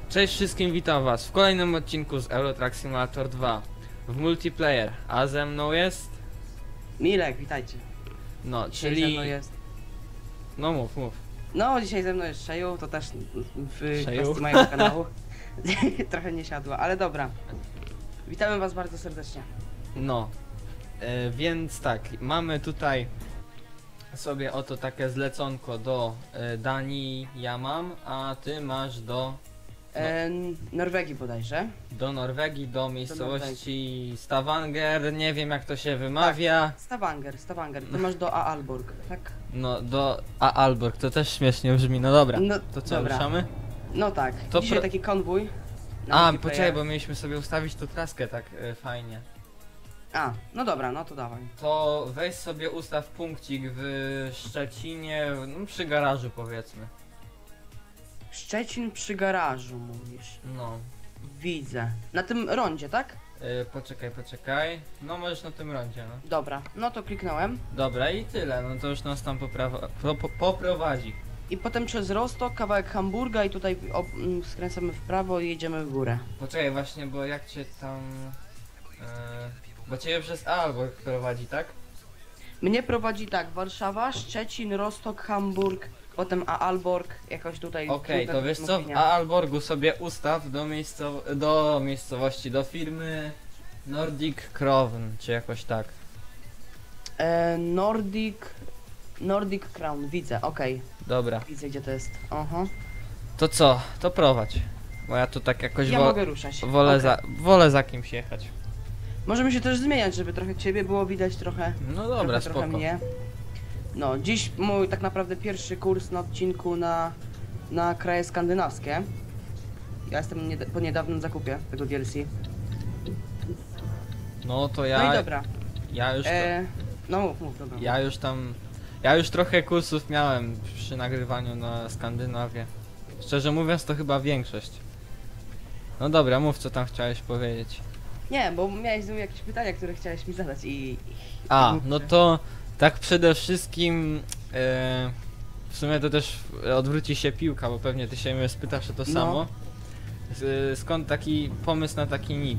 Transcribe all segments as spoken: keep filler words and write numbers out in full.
Cześć wszystkim, witam was w kolejnym odcinku z Euro Truck Simulator dwa w multiplayer, a ze mną jest... Milek, witajcie. No, Dzisiaj ze czyli... mną jest... No mów, mów. No, dzisiaj ze mną jest Szeju, to też w Szeju? kwestii mojego kanału. Trochę nie siadło, ale dobra. Witamy was bardzo serdecznie. No, e, więc tak, mamy tutaj sobie oto takie zleconko do e, Danii, ja mam, a ty masz do... E, Norwegii bodajże. do Norwegii, do miejscowości Stavanger, nie wiem jak to się wymawia. Stavanger, Stavanger. Ty masz do Aalborg, tak? No, do... a Aalborg, to też śmiesznie brzmi, no dobra. No, To co, dobra. ruszamy? No tak, To dzisiaj pro- taki konwój. na A, multiplayer. poczekaj, bo mieliśmy sobie ustawić tu traskę tak e, fajnie. A, no dobra, no to dawaj. To weź sobie ustaw punkcik w Szczecinie, no przy garażu powiedzmy. Szczecin przy garażu mówisz. No. Widzę. Na tym rondzie, tak? E, poczekaj, poczekaj. No możesz na tym rondzie, no. Dobra, no to kliknąłem. Dobra i tyle, no to już nas tam poprawa pro, po, poprowadzi. I potem przez Rostock, kawałek Hamburga i tutaj ob, m, skręcamy w prawo i jedziemy w górę. Poczekaj właśnie, bo jak cię tam... E, bo ciebie przez Aalborg prowadzi, tak? Mnie prowadzi tak, Warszawa, Szczecin, Rostock, Hamburg, potem Aalborg, jakoś tutaj... Okej, tutaj to wiesz co, w mówienia. Aalborgu sobie ustaw do, miejscow do miejscowości, do firmy Nordic Crown, czy jakoś tak. E, Nordic... Nordic Crown, widzę, okej. Dobra, Widzę gdzie to jest. Aha. to co, to prowadź. Bo ja tu tak jakoś Ja wo mogę ruszać. wolę, Okej. za wolę za kimś jechać. Możemy się też zmieniać, żeby trochę ciebie było widać, trochę... No dobra, trochę, spoko. trochę mnie. No, dziś mój tak naprawdę pierwszy kurs na odcinku na, na kraje skandynawskie. Ja jestem nie, po niedawnym zakupie tego D L C. No to No ja, i dobra. ja już to, E, no mów, mów, dobra. ja już tam, ja już trochę kursów miałem przy nagrywaniu na Skandynawię. Szczerze mówiąc to chyba większość. No dobra, mów co tam chciałeś powiedzieć. Nie, bo miałeś znowu jakieś pytania, które chciałeś mi zadać i... A, mów, no że- to tak przede wszystkim e, w sumie to też odwróci się piłka, bo pewnie ty się mnie spytasz o to No. samo. Z, skąd taki pomysł na taki nick?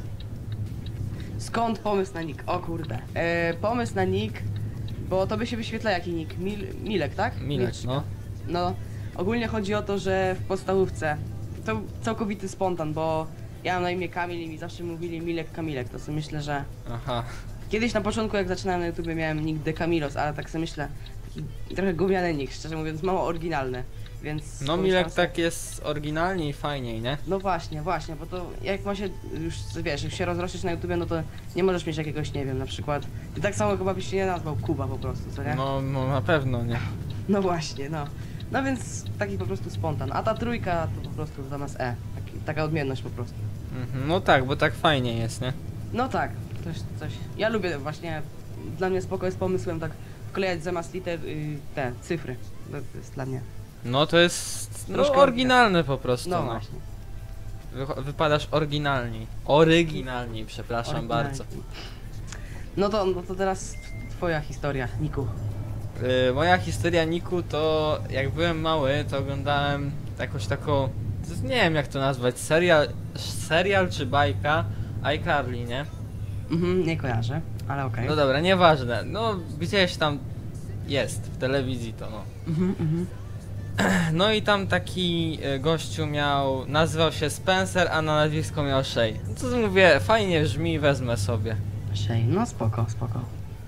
Skąd pomysł na nick? O kurde. E, pomysł na nick, bo to by się wyświetla jaki nick? Mil, Milek, tak? Milek, Milczka. no. No, ogólnie chodzi o to, że w podstawówce to był całkowity spontan, bo ja mam na imię Kamil i mi zawsze mówili Milek Kamilek, to sobie myślę, że... Aha. Kiedyś na początku jak zaczynałem na YouTubie miałem nick De Camilos, ale tak sobie myślę, taki trochę gówniany nick, szczerze mówiąc, mało oryginalny, więc... No Milek pomyślałem sobie- tak jest oryginalnie i fajniej, nie? No właśnie, właśnie, bo to jak ma się już, wiesz, jak się rozrośniesz na YouTubie, no to nie możesz mieć jakiegoś, nie wiem, na przykład... Ty tak samo chyba byś się nie nazwał Kuba po prostu, co nie? No, no na pewno nie. No właśnie, no. No więc taki po prostu spontan, a ta trójka to po prostu zamiast E, taki, taka odmienność po prostu. Mhm, no tak, bo tak fajnie jest, nie? No tak, coś, coś. Ja lubię właśnie, dla mnie spoko jest pomysłem tak wklejać zamiast liter y, te cyfry. To, to jest dla mnie. No to jest no, Troszkę oryginalne po prostu, No no. właśnie. Wy wypadasz oryginalniej. Oryginalniej, przepraszam Oryginalnie. bardzo. No to, no to teraz twoja historia, Niku. Yy, moja historia Niku to jak byłem mały, to oglądałem jakąś taką, nie wiem jak to nazwać, serial, serial czy bajka iCarly, nie? Mhm, nie kojarzę, ale okej. No dobra, nieważne, no gdzieś tam jest, w telewizji to no. Mhm, mhm. No i tam taki e, gościu miał, nazywał się Spencer, a na nazwisko miał Shay. No to mówię, fajnie brzmi, wezmę sobie. Shay, no spoko, spoko.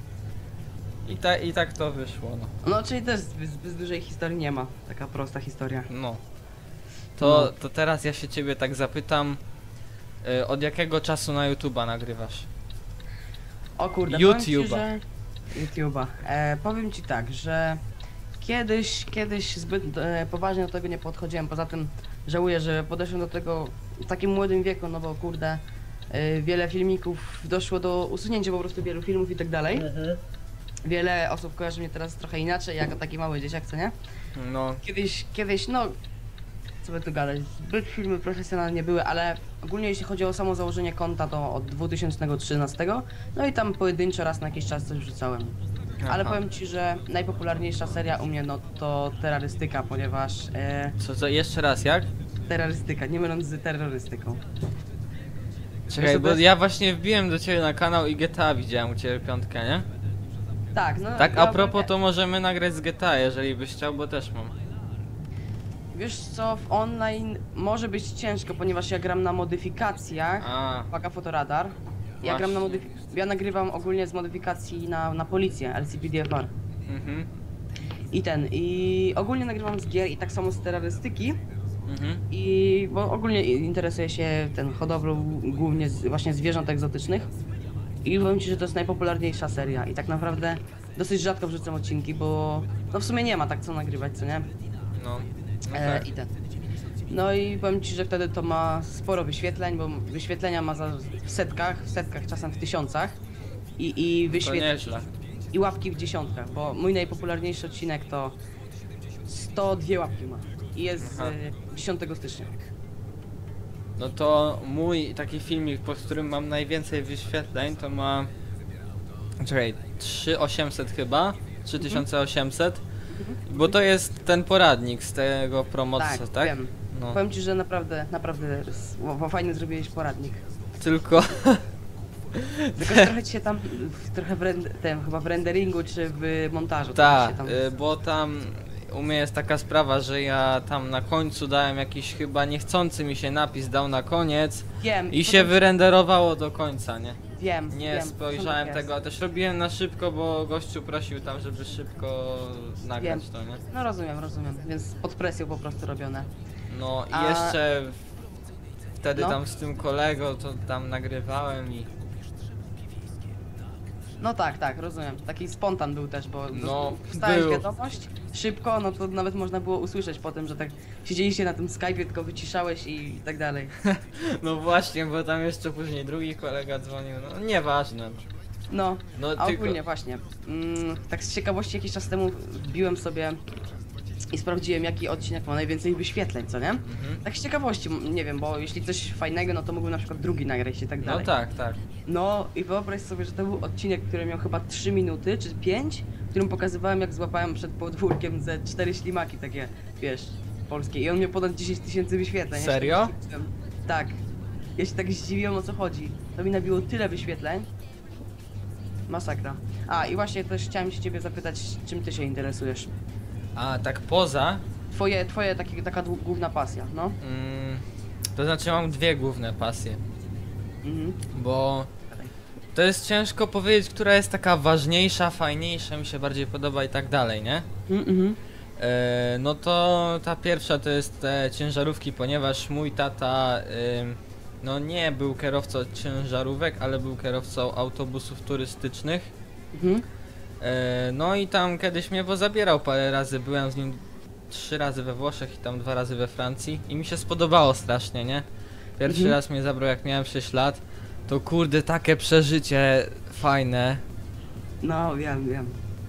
I, ta, i tak to wyszło, no. No czyli też zbyt, zbyt dużej historii nie ma, taka prosta historia. No. To, No. to teraz ja się ciebie tak zapytam, y, od jakiego czasu na YouTube'a nagrywasz? O kurde, powiem ci, YouTube'a. że... YouTube'a. E, powiem ci tak, że kiedyś, kiedyś zbyt e, poważnie do tego nie podchodziłem, poza tym żałuję, że podeszłem do tego w takim młodym wieku, no bo kurde, e, wiele filmików doszło do usunięcia po prostu wielu filmów i tak dalej. Wiele osób kojarzy mnie teraz trochę inaczej, jako taki mały dzieciak, co nie? No, Kiedyś, kiedyś, no, co by tu gadać, zbyt filmy profesjonalne nie były, ale ogólnie jeśli chodzi o samo założenie konta, to od dwa tysiące trzynastego, no i tam pojedynczo raz na jakiś czas coś wrzucałem. Ale aha. powiem ci, że najpopularniejsza seria u mnie, no to terrorystyka, ponieważ... E, Co, co, jeszcze raz, jak? terrorystyka, nie myląc z terrorystyką. Czekaj, co bo to jest? ja właśnie wbiłem do ciebie na kanał i G T A widziałem u ciebie piątkę, nie? Tak, no. Tak, ja a propos ogólnie- to możemy nagrać z G T A, jeżeli byś chciał, bo też mam. Wiesz co, w online może być ciężko, ponieważ ja gram na modyfikacjach. A, Uwaga, fotoradar. Ja gram na Właśnie. modyf- Ja nagrywam ogólnie z modyfikacji na, na policję, L C P D F R. mhm, I ten, i ogólnie nagrywam z gier i tak samo z terrorystyki. mhm. I bo ogólnie interesuję się ten hodowlą głównie z, właśnie zwierząt egzotycznych. I powiem ci, że to jest najpopularniejsza seria i tak naprawdę dosyć rzadko wrzucam odcinki, bo no w sumie nie ma tak co nagrywać, co nie? No, no E, tak. I ten. No i powiem ci, że wtedy to ma sporo wyświetleń, bo wyświetlenia ma za, w setkach, w setkach, czasem w tysiącach. I, i To wyświetleń. nieźle. I łapki w dziesiątkach, bo mój najpopularniejszy odcinek to sto dwie łapki ma. I jest Aha. e, dziesiątego stycznia. No to mój taki filmik, po którym mam najwięcej wyświetleń, to ma... Czekaj, trzy tysiące osiemset chyba? trzy tysiące osiemset? Bo to jest ten poradnik z tego promocji, tak? Tak, wiem. No, Powiem ci, że naprawdę, naprawdę s- bo- bo fajnie zrobiłeś poradnik. tylko... Tylko że trochę ci się tam, w, trochę w, rend- tem, chyba w renderingu czy w montażu. trochę Tak, się tam... y, bo tam u mnie jest taka sprawa, że ja tam na końcu dałem jakiś chyba niechcący mi się napis dał na koniec Wiem. i potem- się wyrenderowało do końca, nie? Wiem, Nie wiem, spojrzałem tak tego, a jest. też robiłem na szybko, bo gościu prosił tam, żeby szybko nagrać Wiem. to, nie? No rozumiem, rozumiem, więc pod presją po prostu robione. No i A- jeszcze wtedy No. tam z tym kolegą to tam nagrywałem i No tak, tak, rozumiem. Taki spontan był też, bo No, wstałeś był. wiadomość szybko, no to nawet można było usłyszeć po tym, że tak siedzieliście na tym Skype'ie, tylko wyciszałeś i tak dalej. no właśnie, bo tam jeszcze później drugi kolega dzwonił, no nieważne. No, No a tylko ogólnie właśnie, mm, tak z ciekawości jakiś czas temu wbiłem sobie i sprawdziłem, jaki odcinek ma najwięcej wyświetleń, co nie? mhm. Tak z ciekawości, m- nie wiem, bo jeśli coś fajnego, no to mógłbym na przykład drugi nagrać i tak No dalej. tak, tak. No i wyobraź sobie, że to był odcinek, który miał chyba trzy minuty czy pięć, w którym pokazywałem, jak złapałem przed podwórkiem ze cztery ślimaki takie, wiesz, polskie. I on miał ponad dziesięć tysięcy wyświetleń. Ja się Serio? tak zdziwiłem. Tak. Ja się tak zdziwiłem, o co chodzi. To mi nabiło tyle wyświetleń. Masakra. A i właśnie też chciałem się ciebie zapytać, czym ty się interesujesz? A tak poza, Twoje, twoje takie, taka dłu- główna pasja, no? mm, to znaczy mam dwie główne pasje, Mhm. bo to jest ciężko powiedzieć, która jest taka ważniejsza, fajniejsza, mi się bardziej podoba i tak dalej, nie? Mhm. E, no to ta pierwsza to jest te ciężarówki, ponieważ mój tata ym, no nie był kierowcą ciężarówek, ale był kierowcą autobusów turystycznych. Mhm. E, no i tam kiedyś mnie pozabierał parę razy, byłem z nim trzy razy we Włoszech i tam dwa razy we Francji i mi się spodobało strasznie, nie? Pierwszy Mhm. raz mnie zabrał jak miałem sześć lat, to kurde takie przeżycie fajne. No, wiem, wiem.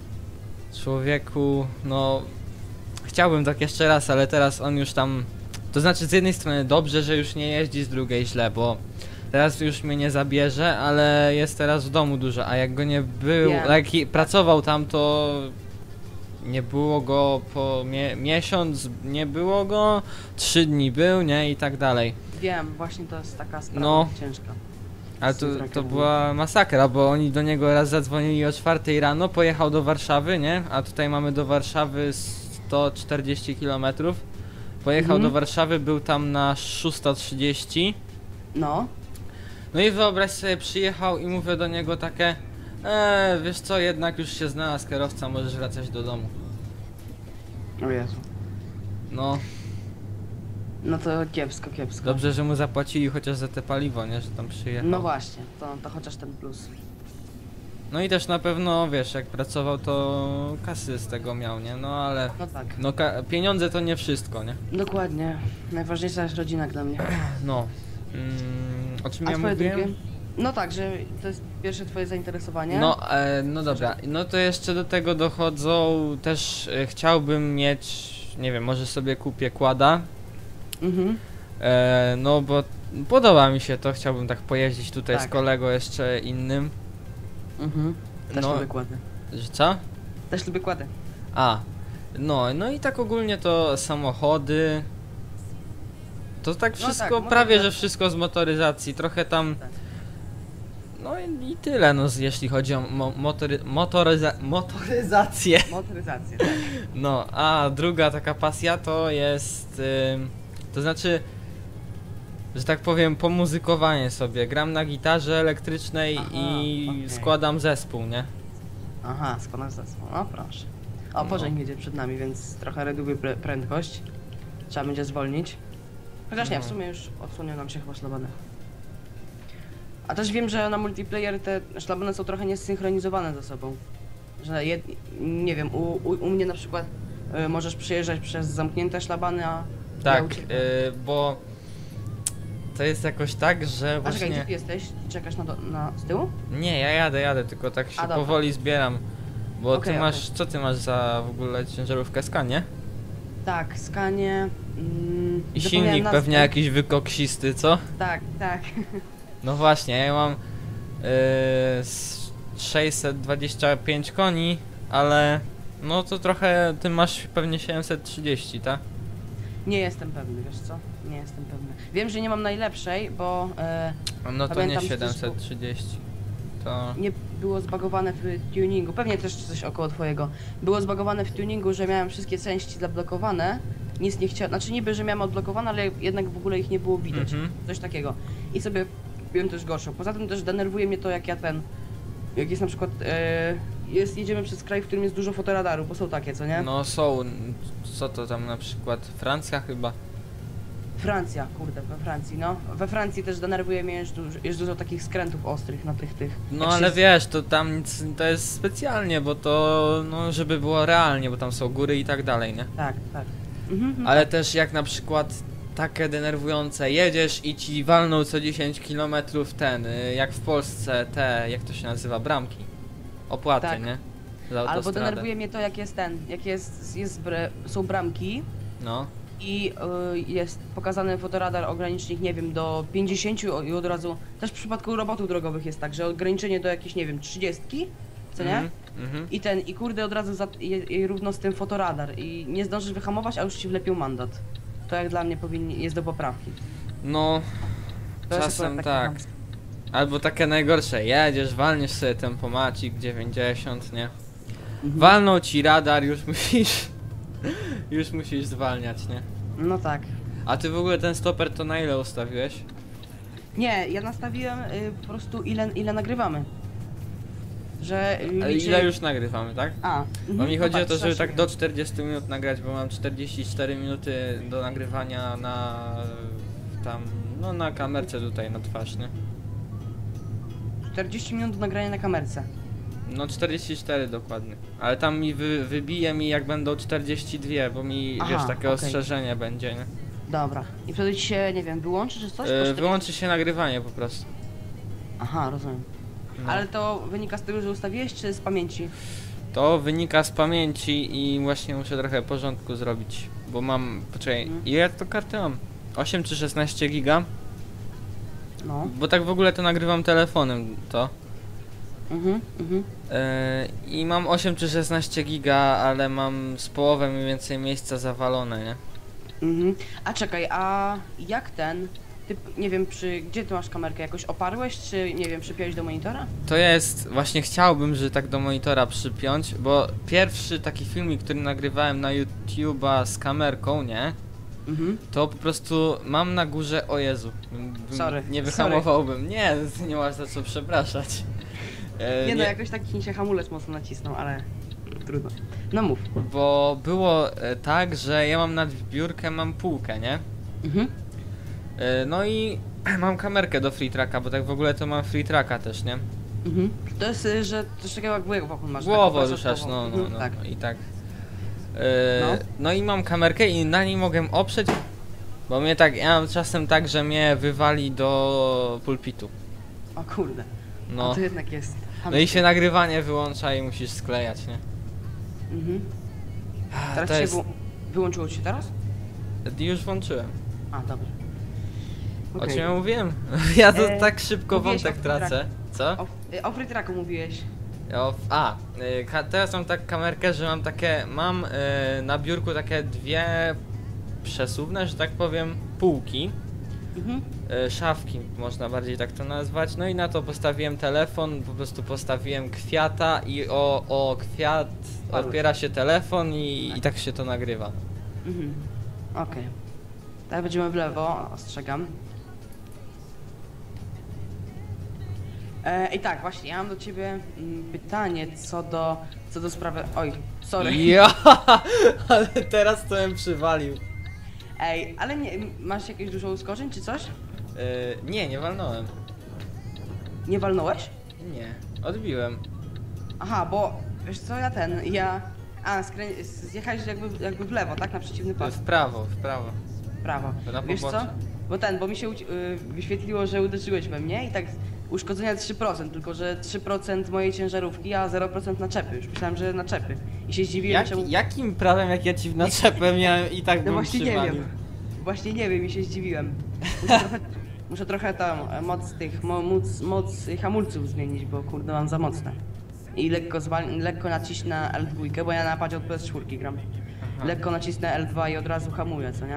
Człowieku, no chciałbym tak jeszcze raz, ale teraz on już tam, to znaczy z jednej strony dobrze, że już nie jeździ, z drugiej źle, bo teraz już mnie nie zabierze, ale jest teraz w domu dużo, a jak go nie był, Wiem. jak i pracował tam, to nie było go po mie miesiąc, nie było go, trzy dni był, nie, i tak dalej. Wiem, właśnie to jest taka sprawa No. ciężka. Ale Z to, tym to trakiem. była masakra, bo oni do niego raz zadzwonili o czwartej rano, pojechał do Warszawy, nie? A tutaj mamy do Warszawy sto czterdzieści kilometrów. Pojechał Mhm. do Warszawy, był tam na szósta trzydzieści. No. No i wyobraź sobie, przyjechał i mówię do niego takie eee, wiesz co, jednak już się znalazł kierowca, możesz wracać do domu. O Jezu. No, No to kiepsko, kiepsko. dobrze, że mu zapłacili chociaż za te paliwo, nie? Że tam przyjechał. No właśnie, to, to chociaż ten plus. No i też na pewno, wiesz, jak pracował, to kasy z tego miał, nie? No ale... No tak. No ka- pieniądze to nie wszystko, nie? Dokładnie. Najważniejsza jest rodzina dla mnie. No. Mm, o czym A ja twoje mówiłem? drugie? No tak, że to jest pierwsze twoje zainteresowanie. No, e, no dobra. No to jeszcze do tego dochodzą też e, chciałbym mieć, nie wiem, może sobie kupię quada. Mhm. E, no bo podoba mi się to, chciałbym tak pojeździć tutaj Tak. z kolegą jeszcze innym. Mhm. Też No. lubię kłady. Że co? Też lubię kłady. A. No, no i tak ogólnie to samochody. To tak No wszystko, tak, prawie że motoryzacja. wszystko z motoryzacji, trochę tam... Tak. No i, i tyle, no z- jeśli chodzi o mo motory motoryza motoryzację. Motoryzację, tak. No, a druga taka pasja to jest... Ym, to znaczy... Że tak powiem, pomuzykowanie sobie. Gram na gitarze elektrycznej Aha, i okej. składam zespół, nie? Aha, składasz zespół, no proszę. O, No. pożeń jedzie przed nami, więc trochę redukuje pre prędkość. Trzeba będzie zwolnić. Chociaż nie, w No. sumie już odsłonią nam się chyba szlabany. A też wiem, że na multiplayer te szlabany są trochę niesynchronizowane ze sobą. Że jed... nie wiem, u, u, u mnie na przykład y, możesz przejeżdżać przez zamknięte szlabany, a ja Tak, uciekam. y, bo... To jest jakoś tak, że A czekaj, gdzie właśnie... ty jesteś? Czekasz na, do, na z tyłu? Nie, ja jadę, jadę, tylko tak się A, dobra. powoli zbieram. Bo Okej, ty masz... Co ty masz za w ogóle ciężarówkę Ska, nie? Tak, skanie. Mm, I zapomniałem silnik nazwy. pewnie jakiś wykoksisty, co? Tak, tak. No właśnie, ja mam yy, s- sześćset dwadzieścia pięć koni, ale no to trochę, ty masz pewnie siedemset trzydzieści, tak? Nie jestem pewny, wiesz co? Nie jestem pewny. Wiem, że nie mam najlepszej, bo e, No to Pamiętam, nie że siedemset trzydzieści. To... nie było zbagowane w tuningu. Pewnie też coś około twojego. Było zbagowane w tuningu, że miałem wszystkie części zablokowane. Nic nie chciałem, znaczy niby, że miałem odblokowane, ale jednak w ogóle ich nie było widać. Mhm. Coś takiego. I sobie kupiłem też gorszą. Poza tym też denerwuje mnie to, jak ja ten... Jak jest na przykład... E, jest, jedziemy przez kraj, w którym jest dużo fotoradaru, bo są takie, co nie? No są, co to tam na przykład, Francja chyba? Francja, kurde, we Francji, no. We Francji też denerwuje mnie, że dużo, jest dużo takich skrętów ostrych na tych, tych... No jak ale się- wiesz, to tam nic, to jest specjalnie, bo to, no żeby było realnie, bo tam są góry i tak dalej, nie? Tak, tak. Mhm, Ale też jak na przykład takie denerwujące, jedziesz i ci walną co dziesięć kilometrów ten, y, jak w Polsce te, jak to się nazywa, bramki. Opłaty, Tak. nie? Za Albo autostradę. denerwuje mnie to, jak jest ten, jak jest, jest bre, są bramki No, i y, jest pokazany fotoradar, ogranicznik, nie wiem, do pięćdziesięciu i od razu, też w przypadku robotów drogowych jest tak, że ograniczenie do jakiejś, nie wiem, trzydziestki, co nie? Mhm, mhm. I ten, i kurde od razu za, i, i równo z tym fotoradar i nie zdążysz wyhamować, a już ci wlepią mandat. To jak dla mnie powinni, jest do poprawki. No, To jest czasem akurat takie tak. chamskie. Albo takie najgorsze, jedziesz, walniesz sobie tempomacik dziewięćdziesiąt, nie? Mhm. Walnął ci radar, już musisz, już musisz zwalniać, nie? No tak. A ty w ogóle ten stoper to na ile ustawiłeś? Nie, ja nastawiłem y, po prostu ile, ile nagrywamy. Że y, Ale liczy- ile już nagrywamy, tak? A, Bo mhm, mi no chodzi o to, żeby strasznie. tak do czterdziestu minut nagrać, bo mam czterdzieści cztery minuty do nagrywania na tam, no na kamerce tutaj na twarz, nie? czterdzieści minut do nagrania na kamerce. No czterdzieści cztery dokładnie. Ale tam mi wy, wybije mi jak będą czterdzieści dwa, bo mi Aha, wiesz takie okej. ostrzeżenie będzie, nie? Dobra. I wtedy ci się, nie wiem, wyłączy czy coś? Po Yy, czterdzieści wyłączy się nagrywanie po prostu. Aha, rozumiem. No. Ale to wynika z tego, że ustawiłeś, czy z pamięci? To wynika z pamięci i właśnie muszę trochę porządku zrobić, bo mam, poczekaj, Mhm. ile ja to karty mam? osiem czy szesnaście giga? No. Bo tak w ogóle to nagrywam telefonem to. Mhm, mhm. Yy, I mam osiem czy szesnaście giga, ale mam z połowę mniej więcej miejsca zawalone, nie? Mhm. A czekaj, a jak ten? Ty, nie wiem, przy, gdzie ty masz kamerkę? Jakoś oparłeś, czy nie wiem, przypiąłeś do monitora? To jest, właśnie chciałbym, że tak do monitora przypiąć, bo pierwszy taki filmik, który nagrywałem na YouTube'a z kamerką, nie? Mhm. To po prostu mam na górze, o Jezu, bym- bym Sorry, nie wyhamowałbym, nie, nie masz za co przepraszać. E, Nie, no, jakoś taki mi się hamulec mocno nacisnął, ale trudno. No mów. Bo było e, tak, że ja mam nad biurkę, mam półkę, nie? Mhm. E, no i mam kamerkę do free tracka, bo tak w ogóle to mam free tracka też, nie? Mhm. To jest, y, że coś takiego jak głową masz. Głową taką ruszasz, pasową. no, no, Mhm, no, Tak. no i tak. E, No. no i mam kamerkę i na niej mogę oprzeć, bo mnie tak, ja mam czasem tak, że mnie wywali do pulpitu. O kurde. No. No. To jednak jest. No i się nagrywanie wyłącza i musisz sklejać, nie? Mhm. Teraz To się jest... wyłą- wyłączyło ci się teraz? Już włączyłem. A, dobra. O Okej. czym ja mówiłem? Ja to E, tak szybko mówiłeś wątek o tracę. Co? O, y, o free tracku mówiłeś. O, a, y, ka- teraz mam tak kamerkę, że mam takie, mam y, na biurku takie dwie przesuwne, że tak powiem, półki, Mhm. e, szafki można bardziej tak to nazwać, no i na to postawiłem telefon, po prostu postawiłem kwiata i o, o kwiat opiera się telefon i, i tak się to nagrywa. Mhm. Okej. Okay. Teraz będziemy w lewo, ostrzegam. E, I tak, właśnie, ja mam do ciebie mm, pytanie co do, co do sprawy... Oj, sorry. Ja, ale teraz to bym przywalił. Ej, ale nie, masz jakieś dużo uskoczeń czy coś? E, nie, nie walnąłem. Nie walnąłeś? Nie, odbiłem. Aha, bo wiesz co, ja ten, ja... A, skrę... zjechałeś jakby, jakby w lewo, tak? Na przeciwny pas. W prawo, w prawo. W prawo. To na Wiesz co? pobocze. Bo ten, bo mi się uci- y, wyświetliło, że uderzyłeś we mnie i tak uszkodzenia trzy procent, tylko że trzy procent mojej ciężarówki, a zero procent naczepy. Już myślałem, że naczepy. I się zdziwiłem, Jak, czemu... jakim prawem, jak ja ci w naczepę miałem i tak No bym właśnie nie przywalił? wiem. Właśnie nie wiem i się zdziwiłem. Muszę trochę, muszę trochę tam e, moc tych, mo, moc, moc hamulców zmienić, bo kurde mam za mocne. I lekko, zwal- lekko nacisnę na L dwa, bo ja na napadzie od P S cztery gram. Aha. Lekko nacisnę L dwa i od razu hamuję, co nie?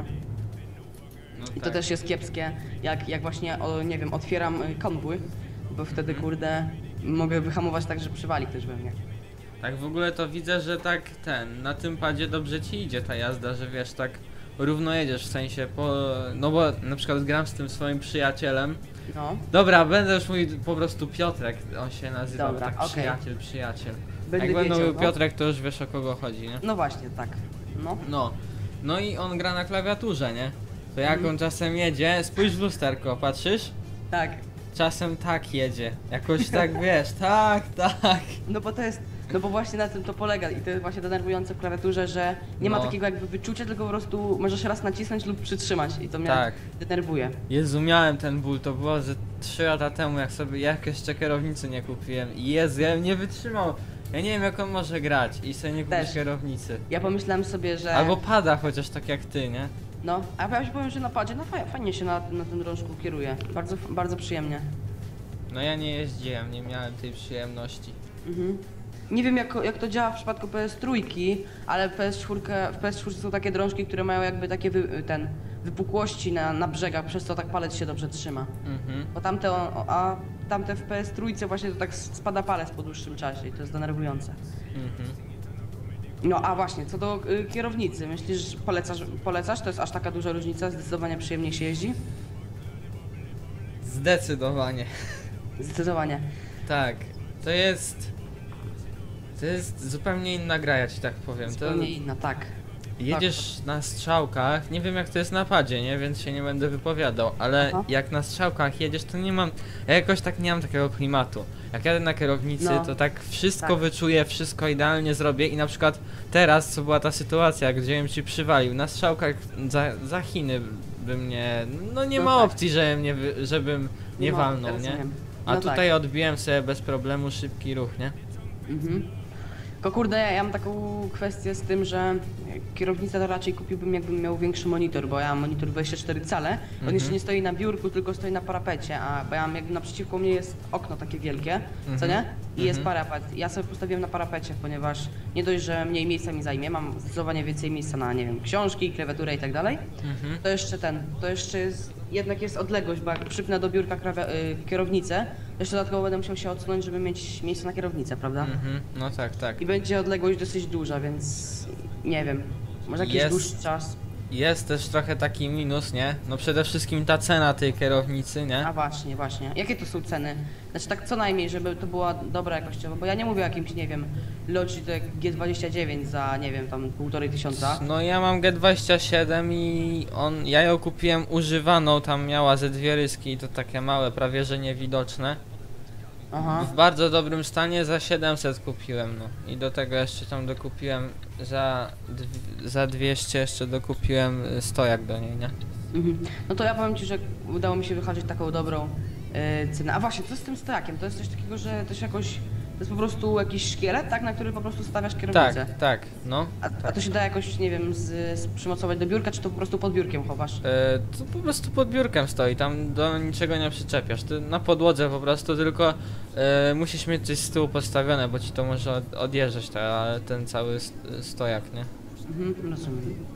No I to tak. też jest kiepskie, jak, jak właśnie, o, nie wiem, otwieram y, konwój, bo wtedy Mhm. kurde mogę wyhamować tak, że przywali ktoś we mnie. Tak w ogóle to widzę, że tak ten, na tym padzie dobrze ci idzie ta jazda, że wiesz, tak równo jedziesz, w sensie po... No bo na przykład gram z tym swoim przyjacielem. No, Dobra, będę już mówił po prostu Piotrek, on się nazywał, Dobra, tak okej. przyjaciel, przyjaciel. będę Jak będę wiedział, mówił no. Piotrek, to już wiesz o kogo chodzi, nie? No właśnie, tak. No, No. No i on gra na klawiaturze, nie? To jak Mhm. on czasem jedzie, spójrz w lusterko, patrzysz? tak. Czasem tak jedzie. Jakoś tak wiesz, tak, tak. No bo to jest, no bo właśnie na tym to polega i to jest właśnie denerwujące w klawiaturze, że nie ma No. takiego jakby wyczucia, tylko po prostu możesz raz nacisnąć lub przytrzymać i to mnie Tak. denerwuje. Jezu, miałem ten ból, to było ze trzy lata temu, jak sobie jakieś jeszcze kierownicy nie kupiłem. I Jezu, ja bym nie wytrzymał. Ja nie wiem jak on może grać i sobie nie kupić Też. kierownicy. Ja pomyślałem sobie, że... Albo pada chociaż tak jak ty, nie? No, a ja ci powiem, że na padzie, no fajnie, fajnie się na, na tym drążku kieruje. Bardzo, bardzo przyjemnie. No ja nie jeździłem, nie miałem tej przyjemności. Mhm. Nie wiem jak, jak to działa w przypadku P S trzy, ale P S cztery, w P S cztery są takie drążki, które mają jakby takie wy, ten, wypukłości na, na brzegach, przez co tak palec się dobrze trzyma. Mhm. Bo tamte, o- a tamte w P S trzy właśnie to tak spada palec po dłuższym czasie i to jest denerwujące. Mhm. No a właśnie, co do y, kierownicy, myślisz, polecasz, polecasz? To jest aż taka duża różnica? Zdecydowanie przyjemniej się jeździ? Zdecydowanie. Zdecydowanie. Tak. To jest... To jest zupełnie inna gra, ja ci tak powiem. To Zupełnie inna, tak. jedziesz na strzałkach, nie wiem jak to jest na padzie, nie? Więc się nie będę wypowiadał, ale Aha. jak na strzałkach jedziesz, to nie mam... Ja jakoś tak nie mam takiego klimatu. Jak jadę na kierownicy, No. to tak wszystko Tak. wyczuję, wszystko idealnie zrobię i na przykład teraz, co była ta sytuacja, gdzie bym ci przywalił, na strzałkach za, za Chiny by mnie... No nie No ma tak. opcji, żebym nie, wy- żebym nie No, walnął, nie? rozumiem. A No tutaj tak. odbiłem sobie bez problemu szybki ruch, nie? Mhm. Tylko kurde, ja, ja mam taką kwestię z tym, że kierownicę to raczej kupiłbym jakbym miał większy monitor, bo ja mam monitor dwadzieścia cztery cale, on Mhm. jeszcze nie stoi na biurku, tylko stoi na parapecie, a bo ja mam jakby naprzeciwko mnie jest okno takie wielkie, co Mhm. nie? I jest Mhm. parapet. Ja sobie postawiłem na parapecie, ponieważ nie dość, że mniej miejsca mi zajmie, mam zdecydowanie więcej miejsca na, nie wiem, książki, klawiaturę i tak dalej, Mhm. to jeszcze ten, to jeszcze jest, jednak jest odległość, bo jak przypnę do biurka krawia- y, kierownicę, to jeszcze dodatkowo będę musiał się odsunąć, żeby mieć miejsce na kierownicę, prawda? Mhm. No tak, tak. I będzie odległość dosyć duża, więc nie wiem. Może jakiś Jest. dłuższy czas. Jest też trochę taki minus, nie? No przede wszystkim ta cena tej kierownicy, nie? A właśnie, właśnie. Jakie to są ceny? Znaczy tak co najmniej, żeby to była dobra jakościowo, bo ja nie mówię o jakimś, nie wiem, Logitech G dwadzieścia dziewięć za, nie wiem, tam półtorej tysiąca. No ja mam G dwadzieścia siedem i on, ja ją kupiłem używaną, tam miała ze dwie ryski i to takie małe, prawie że niewidoczne. Aha. W bardzo dobrym stanie za siedemset kupiłem, no. I do tego jeszcze tam dokupiłem za, dw- za dwieście jeszcze dokupiłem y, stojak do niej, nie? Mhm. No to ja powiem Ci, że udało mi się wyhaczyć taką dobrą yy, cenę. A właśnie, co z tym stojakiem? To jest coś takiego, że to się jakoś... To jest po prostu jakiś szkielet, tak? Na który po prostu stawiasz kierownicę. Tak, tak, no. A, a to się da jakoś, nie wiem, z, z przymocować do biurka, czy to po prostu pod biurkiem chowasz? E, to po prostu pod biurkiem stoi, tam do niczego nie przyczepiasz. Ty na podłodze po prostu, tylko e, musisz mieć coś z tyłu postawione, bo ci to może od, odjeżdżać ta, ten cały st- stojak, nie? Mhm, rozumiem.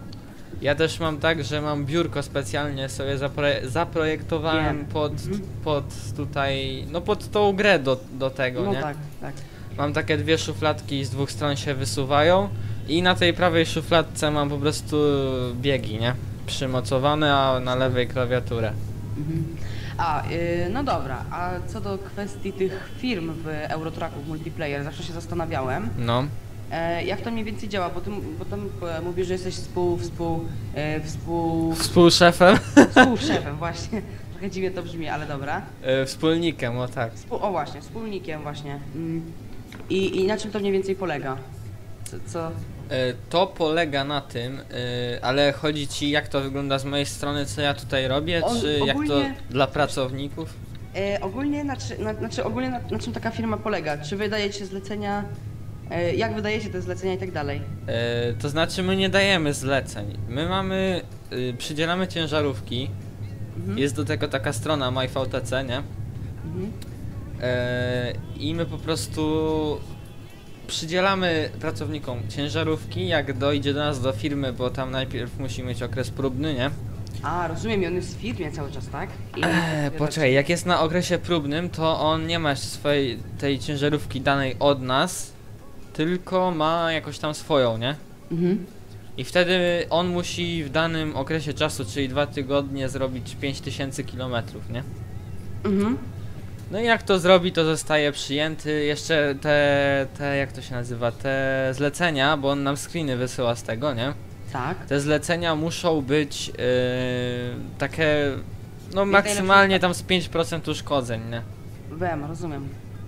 Ja też mam tak, że mam biurko specjalnie sobie zapro zaprojektowałem Wiem. pod, Mhm. pod tutaj, no pod tą grę do, do tego, No nie? tak, tak. Mam takie dwie szufladki, z dwóch stron się wysuwają i na tej prawej szufladce mam po prostu biegi, nie? Przymocowane, a na lewej klawiaturę. Mhm. A, yy, no dobra, a co do kwestii tych firm w Eurotracku, w multiplayer, zawsze się zastanawiałem, No. e, jak to mniej więcej działa, bo ty, bo tam e, mówisz, że jesteś współ, współ, e, współ, Współszefem, współszefem, właśnie. Trochę dziwnie to brzmi, ale dobra. e, wspólnikiem, o tak. Współ, o właśnie, wspólnikiem właśnie. Mm. I, I na czym to mniej więcej polega? Co? co? E, To polega na tym, e, ale chodzi ci jak to wygląda z mojej strony, co ja tutaj robię, On- czy jak to ogólnie- dla pracowników? E, ogólnie, na, czy- na, znaczy ogólnie na, na czym taka firma polega? Czy wydajecie zlecenia, e, jak wydajecie te zlecenia i tak dalej? E, To znaczy my nie dajemy zleceń, my mamy, y, przydzielamy ciężarówki, Mhm. jest do tego taka strona MyVTC, nie? Mhm. E, I my po prostu przydzielamy pracownikom ciężarówki, jak dojdzie do nas do firmy, bo tam najpierw musi mieć okres próbny, nie? A, rozumiem, i on jest w firmie cały czas, tak? I Eee, poczekaj, jak jest na okresie próbnym, to on nie ma swojej tej ciężarówki danej od nas, tylko ma jakoś tam swoją, nie? Mhm. I wtedy on musi w danym okresie czasu, czyli dwa tygodnie, zrobić pięć tysięcy kilometrów, nie? Mhm. No i jak to zrobi, to zostaje przyjęty. Jeszcze te, te, jak to się nazywa, te zlecenia, bo on nam screeny wysyła z tego, nie? Tak. Te zlecenia muszą być yy, takie, no Jak maksymalnie tam z pięć procent uszkodzeń, nie? Wiem, rozumiem.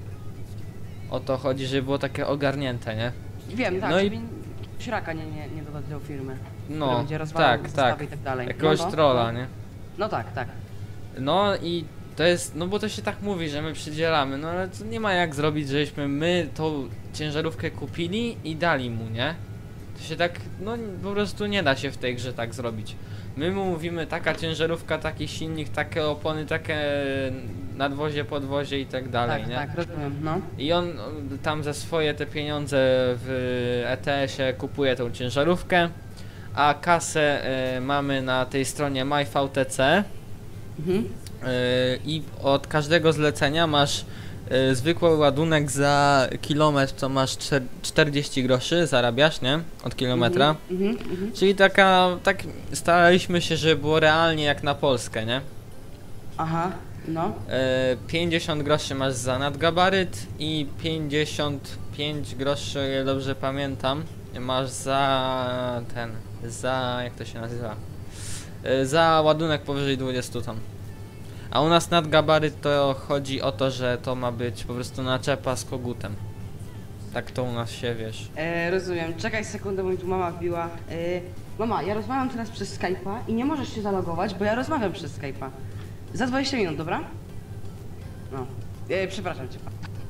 O to chodzi, żeby było takie ogarnięte, nie? Wiem, tak, No i- żeby śraka nie, nie, nie dodać do firmy. która No, będzie rozwalał tak, zestawy tak. i tak dalej. Jakiegoś no, no, trolla, no. nie? No tak, tak. No i to jest, no bo to się tak mówi, że my przydzielamy, no ale to nie ma jak zrobić, żeśmy my tą ciężarówkę kupili i dali mu, nie? To się tak, no po prostu nie da się w tej grze tak zrobić. My mu mówimy taka ciężarówka, taki silnik, takie opony, takie nadwozie, podwozie i tak dalej, tak, nie? tak, rozumiem, no. I on on tam za swoje te pieniądze w E T S-ie kupuje tą ciężarówkę, a kasę y, mamy na tej stronie MyVTC. Mhm. Yy, i od każdego zlecenia masz yy, zwykły ładunek za kilometr, to masz czter- czterdzieści groszy, zarabiasz, nie? Od kilometra. Mhm, mhm, mhm. Czyli taka, tak staraliśmy się, żeby było realnie jak na Polskę, nie? Aha, no. Yy, pięćdziesiąt groszy masz za nadgabaryt i pięćdziesiąt pięć groszy, o ile dobrze pamiętam, masz za ten, za, jak to się nazywa? Yy, za ładunek powyżej dwudziestu ton. A u nas nadgabaryt to chodzi o to, że to ma być po prostu naczepa z kogutem. Tak to u nas się, wiesz. E, rozumiem. Czekaj sekundę, bo mi tu mama wbiła. E, mama, ja rozmawiam teraz przez Skype'a i nie możesz się zalogować, bo ja rozmawiam przez Skype'a. Za dwadzieścia minut, dobra? No. E, przepraszam cię.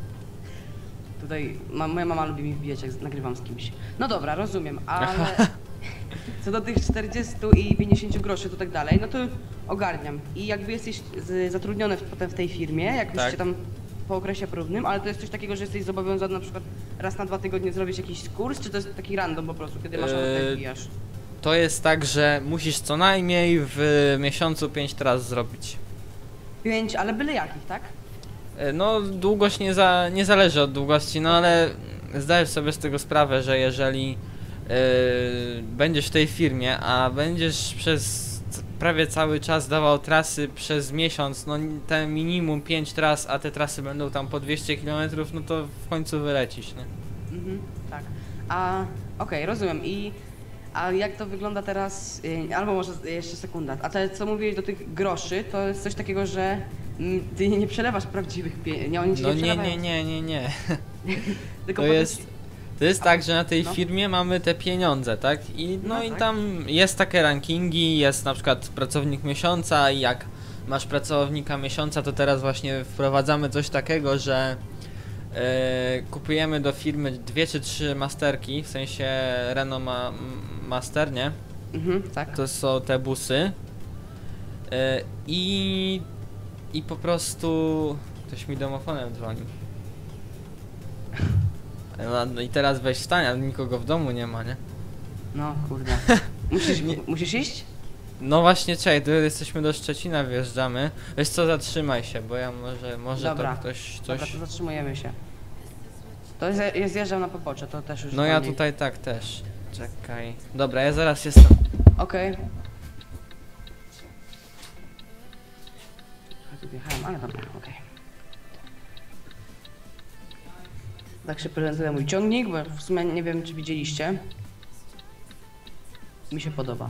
Tutaj ma, moja mama lubi mi wbijać, jak nagrywam z kimś. No dobra, rozumiem, ale co do tych czterdziestu i pięćdziesięciu groszy to tak dalej, no to ogarniam. I jakby jesteś z, zatrudniony w, potem w tej firmie, jak już Tak. się tam po okresie próbnym, ale to jest coś takiego, że jesteś zobowiązany na przykład raz na dwa tygodnie zrobić jakiś kurs, czy to jest taki random po prostu, kiedy masz ochotę Eee, wbijasz? To jest tak, że musisz co najmniej w miesiącu pięć tras zrobić. Pięć, ale byle jakich, tak? E, No, długość nie, za, nie zależy od długości, no ale zdajesz sobie z tego sprawę, że jeżeli e, będziesz w tej firmie, a będziesz przez c- prawie cały czas dawał trasy przez miesiąc, no te minimum pięć tras, a te trasy będą tam po dwieście kilometrów, no to w końcu wylecisz, nie? Mhm, tak. A, okej, rozumiem. I a jak to wygląda teraz, y, albo może jeszcze sekunda, a te co mówiłeś do tych groszy, to jest coś takiego, że mm, ty nie przelewasz prawdziwych pieniędzy, nie, oni ci No nie nie, przelewają. nie, nie, nie, nie. Tylko To potem jest, ci- to jest tak, że na tej no. firmie mamy te pieniądze, tak? I no, No i tak. tam jest takie rankingi, jest na przykład pracownik miesiąca i jak masz pracownika miesiąca, to teraz właśnie wprowadzamy coś takiego, że e, kupujemy do firmy dwie czy trzy masterki, w sensie Renault ma, m- Master, nie? Mhm, tak. To są te busy. E, i, I po prostu ktoś mi domofonem dzwonił. No, no i teraz weź wstań, ale nikogo w domu nie ma, nie? No, kurde. Musisz, Nie. musisz iść? No właśnie, czekaj, tu jesteśmy do Szczecina, wjeżdżamy. Wiesz co, zatrzymaj się, bo ja może, może Dobra. to ktoś Dobra, coś... to zatrzymujemy się. To jest, jest zjeżdżam na pobocze, to też już No ja wolniej. tutaj tak też. Czekaj. Dobra, ja zaraz jestem. Okej. Ja tu wjechałem, ale dobra, okej. Tak się prezentuje mój ciągnik, bo w sumie nie wiem, czy widzieliście. Mi się podoba.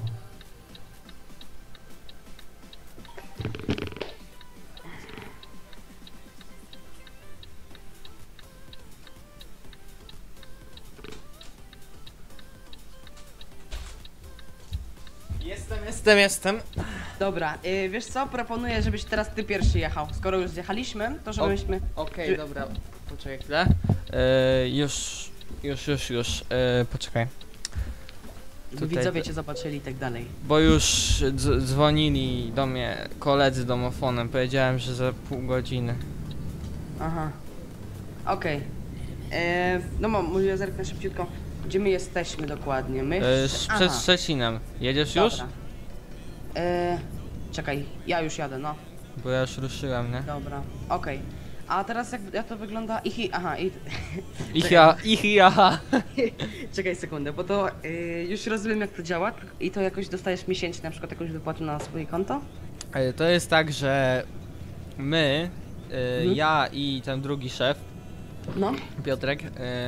Jestem, jestem, jestem. Dobra, y, wiesz co? Proponuję, żebyś teraz ty pierwszy jechał. Skoro już zjechaliśmy, to żebyśmy... Okej, Czy- dobra. Poczekaj chwilę. E, już, już, już, już. E, poczekaj. tutaj widzowie te- cię zobaczyli i tak dalej. Bo już dz- dzwonili do mnie koledzy domofonem. Powiedziałem, że za pół godziny. Aha. Okej. E, No mam, może ja zerknę szybciutko. Gdzie my jesteśmy dokładnie? My... E, w- sz- Aha, przed Szczecinem. Jedziesz już? dobra. E, Czekaj, ja już jadę, no. Bo ja już ruszyłem, nie? Dobra, okej. A teraz jak, jak to wygląda? Ich, i- aha, i... Ich ja, ich ja. Czekaj sekundę, bo to y, już rozumiem jak to działa i to jakoś dostajesz miesięcznie na przykład jakąś wypłatę na swoje konto? E, To jest tak, że my, e, Mhm. ja i ten drugi szef, No. Piotrek, e,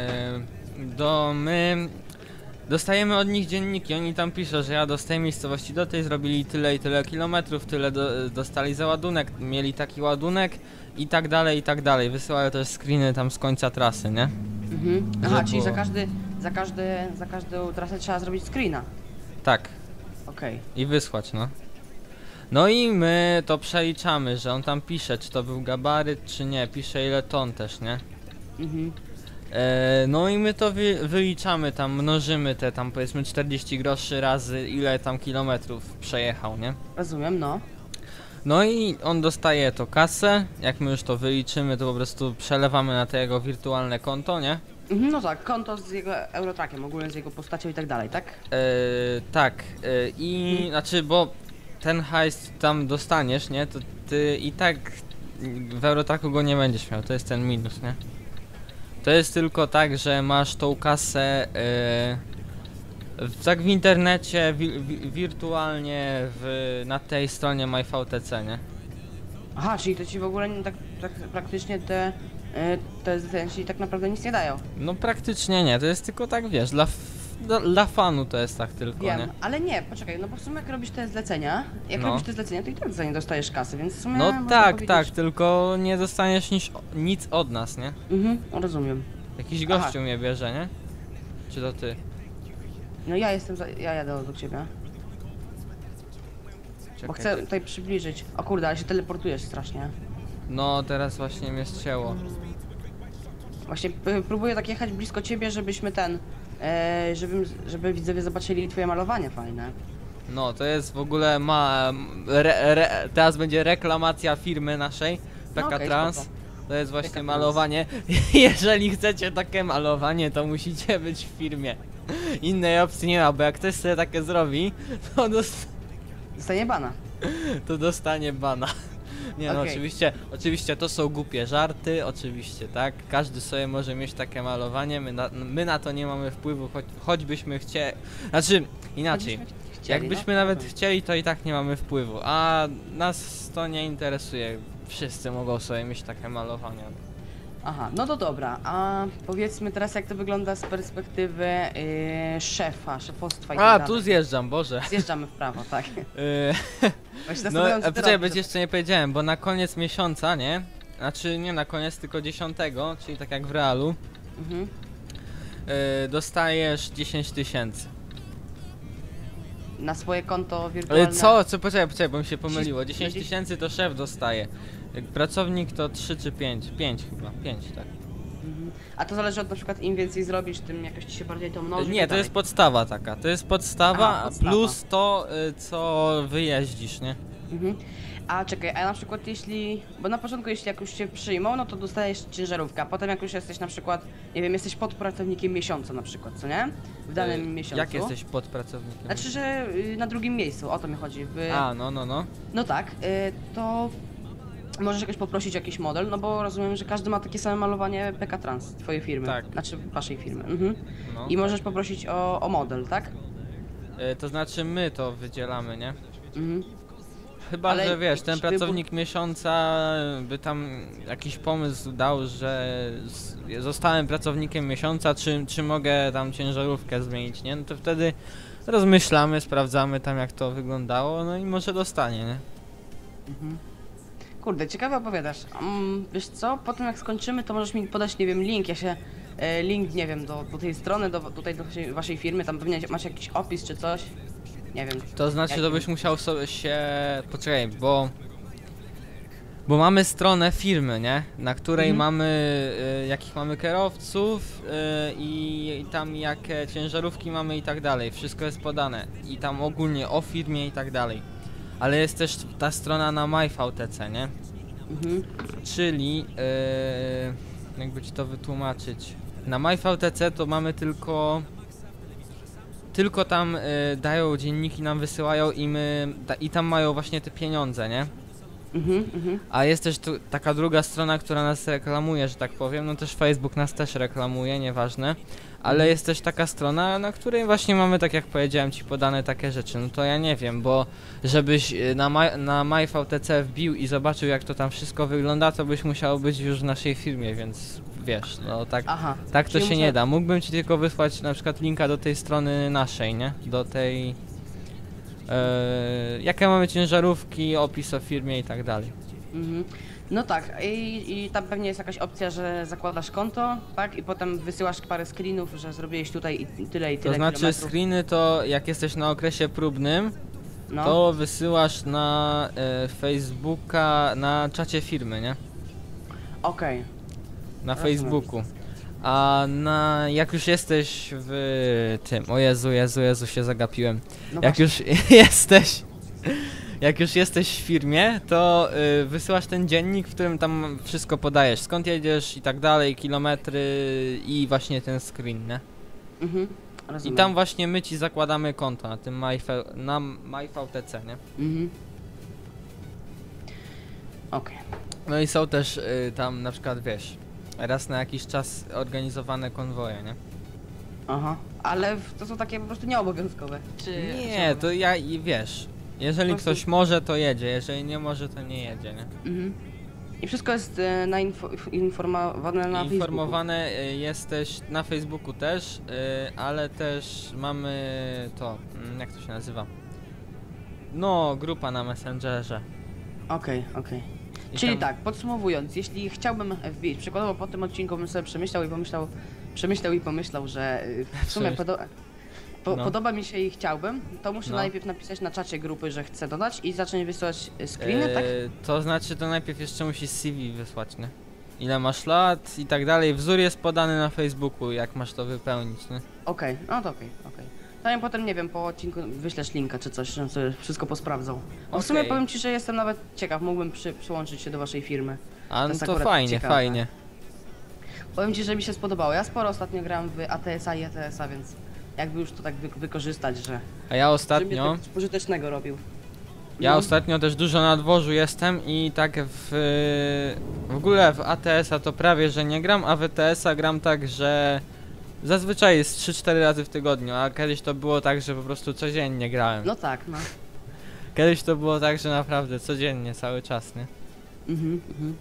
do my dostajemy od nich dzienniki, oni tam piszą, że ja do tej miejscowości do tej zrobili tyle i tyle kilometrów, tyle do, dostali za ładunek, mieli taki ładunek i tak dalej, i tak dalej. Wysyłają też screeny tam z końca trasy, nie? Mhm. Aha, Że czyli za było. każdy, za każdy, za każdą trasę trzeba zrobić screena. Tak, Okej. i wysłać, no. No i my to przeliczamy, że on tam pisze, czy to był gabaryt, czy nie, pisze ile ton też, nie? Mhm. E, no i my to wy, wyliczamy tam, mnożymy te tam powiedzmy czterdzieści groszy razy ile tam kilometrów przejechał, nie? Rozumiem, no. No i on dostaje to kasę, jak my już to wyliczymy, to po prostu przelewamy na te jego wirtualne konto, nie? Mhm, no tak, konto z jego Eurotrackiem, ogólnie z jego postacią i tak dalej, tak? E, tak, e, i znaczy, bo ten hajs tam dostaniesz, nie? To ty i tak w Eurotraku go nie będziesz miał, to jest ten minus, nie? To jest tylko tak, że masz tą kasę e, w, tak w internecie, wi, wi, wirtualnie w, na tej stronie MyVTC, nie? Aha, czyli to ci w ogóle nie, tak, tak praktycznie te, y, te zlecenia tak naprawdę nic nie dają. No praktycznie nie, to jest tylko tak, wiesz, dla, f- dla, dla fanu to jest tak tylko, Wiem, nie? ale nie, poczekaj, no bo w sumie jak robisz te zlecenia, jak No. robisz te zlecenia, to i tak za nie dostajesz kasy, więc w sumie No można tak, powiedzieć... tak, tylko nie dostaniesz nic, nic od nas, nie? Mhm, rozumiem. Jakiś Aha. gościu mnie bierze, nie? Czy to ty? No ja jestem, za, ja jadę do ciebie, Czekaj, bo chcę ty- tutaj przybliżyć. O kurde, ale się teleportujesz strasznie. No teraz właśnie mnie ścięło. Właśnie p- próbuję tak jechać blisko ciebie, żebyśmy ten, e, żebym, żeby widzowie zobaczyli twoje malowanie fajne. No to jest w ogóle ma... Re, re, teraz będzie reklamacja firmy naszej, P K No okej, Trans. spoko. To jest właśnie P K Trans. malowanie. Jeżeli chcecie takie malowanie, to musicie być w firmie. Innej opcji nie ma, bo jak ktoś sobie takie zrobi, to, dost Dostanie bana. to dostanie bana. Nie no, Okej. oczywiście, oczywiście to są głupie żarty, oczywiście, tak? Każdy sobie może mieć takie malowanie, my na, my na to nie mamy wpływu, choć, choćbyśmy chcieli... Znaczy, inaczej, Choćbyśmy chcieli, jakbyśmy no, nawet rozumiem. chcieli, to i tak nie mamy wpływu, a nas to nie interesuje. Wszyscy mogą sobie mieć takie malowania. Aha, no to dobra, a powiedzmy teraz jak to wygląda z perspektywy yy, szefa, szefostwa i tak A, dalej. tu zjeżdżam, Boże. Zjeżdżamy w prawo, tak. Yy, Właśnie no, zastanawiam się a poczekaj, bo ci jeszcze nie powiedziałem, bo na koniec miesiąca, nie? Znaczy nie na koniec, tylko dziesiątego, czyli tak jak w realu, Mhm. yy, dostajesz dziesięć tysięcy. Na swoje konto Ale wirtualne. co? Co? Poczekaj, poczekaj, bo mi się pomyliło. Dziesięć- dziesięć tysięcy to szef dostaje. Jak pracownik to trzy czy pięć? pięć chyba, pięć, tak. Mhm. A to zależy od na przykład im więcej zrobisz, tym jakoś ci się bardziej to mnoży. i Nie, tak to jest dalej. podstawa taka. To jest podstawa, Aha, podstawa. plus to, y, co wyjeździsz, nie? Mhm. A czekaj, a na przykład jeśli, bo na początku jeśli jak już cię przyjmą, no to dostajesz ciężarówkę, a potem jak już jesteś na przykład, nie wiem, jesteś podpracownikiem miesiąca na przykład, co nie? W danym Y, miesiącu. Jak jesteś podpracownikiem? Znaczy, że y, na drugim miejscu, o to mi chodzi. W... A, no, no, no. No tak, y, to możesz jakoś poprosić jakiś model, no bo rozumiem, że każdy ma takie same malowanie P K Trans, twojej firmy. Tak. Znaczy waszej firmy. Mhm. no. I możesz poprosić o, o model, tak? Y, to znaczy my to wydzielamy, nie? Mhm. Chyba, Ale że wiesz, ten jakiś wybór- pracownik miesiąca by tam jakiś pomysł dał, że z- zostałem pracownikiem miesiąca, czy, czy mogę tam ciężarówkę zmienić, nie? No to wtedy rozmyślamy, sprawdzamy tam jak to wyglądało, no i może dostanie, nie? Mhm. Kurde, ciekawe opowiadasz. Um, wiesz co, potem jak skończymy, to możesz mi podać, nie wiem, link, ja się... E, link, nie wiem, do, do tej strony, do, tutaj do waszej, waszej firmy, tam pewnie macie jakiś opis czy coś. Nie wiem. To znaczy, Jakim? to byś musiał sobie się... Poczekaj, bo... Bo mamy stronę firmy, nie? Na której Mhm. mamy, y, jakich mamy kierowców y, i, i tam jakie ciężarówki mamy i tak dalej. Wszystko jest podane. I tam ogólnie o firmie i tak dalej. Ale jest też ta strona na MyVTC, nie? Mhm. Czyli, y, jakby ci to wytłumaczyć. Na MyVTC to mamy tylko... Tylko tam y, dają dzienniki, nam wysyłają i my... Da, i tam mają właśnie te pieniądze, nie? Mhm, mhm. A jest też tu taka druga strona, która nas reklamuje, że tak powiem, no też Facebook nas też reklamuje, nieważne, ale Mhm. jest też taka strona, na której właśnie mamy, tak jak powiedziałem ci, podane takie rzeczy, no to ja nie wiem, bo żebyś y, na, my, na MyVTC wbił i zobaczył jak to tam wszystko wygląda, to byś musiał być już w naszej firmie, więc wiesz, no tak, Aha. tak to czyli się muszę- nie da. Mógłbym ci tylko wysłać na przykład linka do tej strony naszej, nie? Do tej... Yy, jakie mamy ciężarówki, opis o firmie i tak dalej. Mhm. No tak, i, i tam pewnie jest jakaś opcja, że zakładasz konto, tak? I potem wysyłasz parę screenów, że zrobiłeś tutaj i tyle i To tyle znaczy kilometrów. screeny to jak jesteś na okresie próbnym, No. to wysyłasz na e, Facebooka, na czacie firmy, nie? Okej. Na Rozumiem. Facebooku. A na, jak już jesteś w tym, o Jezu, Jezu, Jezu, się zagapiłem. No Jak właśnie. już jesteś, jak już jesteś w firmie, to y, wysyłasz ten dziennik, w którym tam wszystko podajesz, skąd jedziesz i tak dalej, kilometry i właśnie ten screen, nie? Mhm. I Rozumiem. tam właśnie my ci zakładamy konto na tym MyV, na MyVTC, nie? Mhm. Okej. No i są też y, tam na przykład, wiesz, raz na jakiś czas organizowane konwoje, nie? Aha. Ale w- to są takie po prostu nieobowiązkowe. Czy... Nie, czy- to ja i wiesz, jeżeli Po prostu- ktoś może, to jedzie, jeżeli nie może, to nie jedzie, nie? Mhm. I wszystko jest e, na info, informowane na Facebooku. Informowane y, jesteś na Facebooku też, y, ale też mamy to, mm, jak to się nazywa? No, grupa na Messengerze. Okej, okej. I Czyli tam- tak, podsumowując, jeśli chciałbym wbić, przykładowo po tym odcinku bym sobie przemyślał i pomyślał, przemyślał i pomyślał, że y, w sumie Przemyśl- podo po No. podoba mi się i chciałbym, to muszę No. najpierw napisać na czacie grupy, że chcę dodać i zacząć wysyłać y, screeny, tak? Y, To znaczy, to najpierw jeszcze musisz C V wysłać, nie? Ile masz lat i tak dalej. Wzór jest podany na Facebooku, jak masz to wypełnić, nie? Okej, no to okej, okej. To ja potem, nie wiem, po odcinku wyślesz linka czy coś, żebym sobie wszystko posprawdzał. Bo w sumie Okej. powiem ci, że jestem nawet ciekaw, mógłbym przy, przyłączyć się do waszej firmy. A no jest to akurat fajnie, ciekawe. fajnie. Powiem ci, że mi się spodobało. Ja sporo ostatnio grałem w A T S A i E T S A, więc jakby już to tak wy wykorzystać, że... A ja Że ostatnio, mnie tak pożytecznego robił. ja No. ostatnio też dużo na dworzu jestem i tak w... W ogóle w A T S a to prawie, że nie gram, a w E T S a gram tak, że... Zazwyczaj jest trzy cztery razy w tygodniu, a kiedyś to było tak, że po prostu codziennie grałem. No tak, no. Kiedyś to było tak, że naprawdę codziennie, cały czas, nie? Mhm, mhm.